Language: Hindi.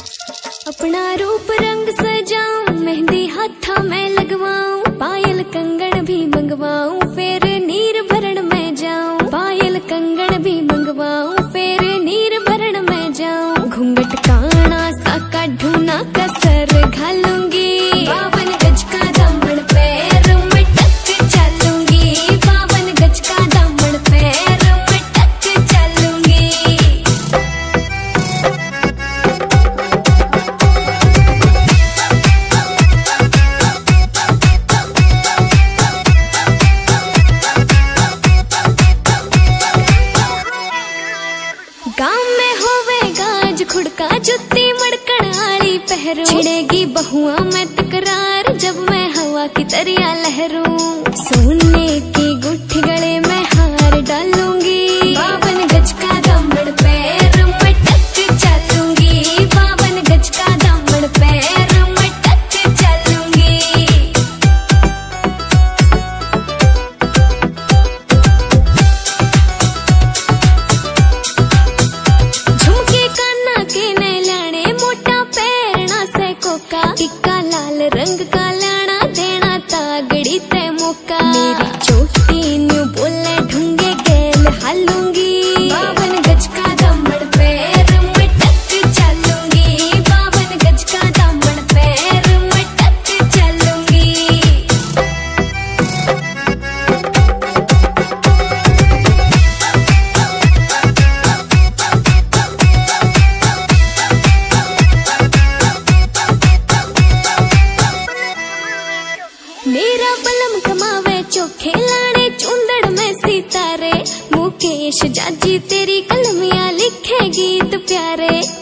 अपना रूप रंग सजाऊं, मेहंदी हाथा में लगवाऊं, पायल कंगन भी मंगवाऊं, फिर नीर भरण में जाऊं। पायल कंगन भी मंगवाऊं, फिर नीर भरण में जाऊं। घूंघट काना सा काढूं ना कसर घालूंगी, 52 गज का दामन पैर में टक चलूंगी। 52 गज का दामन पैर में टक चलूंगी। गाँव में होवेगा आज खुड़का, जुत्ती मड़कण आली पहरू। छिड़ेगी बहुआ में तकरार, जब मैं हवा की तरिया लहरूं। सोने की गुट्ठी गले में हार डालूंगी, 52 गज का दामन पैर में टक चलूंगी। 52 गज का दामन पैर में टक चलूंगी। झुमके काना के नए लाने, मोटा पैरना से कोका। टिक्का लाल रंग का लाना, देना तागड़ी ते मौका। मेरी चोटी न्यू बोले ढूंगे गेल हालूंगी, 52 गज का दामन पैर में टक चलूंगी। 52 गज का दामन पैर में टक चलूंगी। मेरा बलम कमावे चोखे लाड़े, चुंदड़ में सितारे। मुकेश जाजी तेरी कलमियां लिखे गीत प्यारे।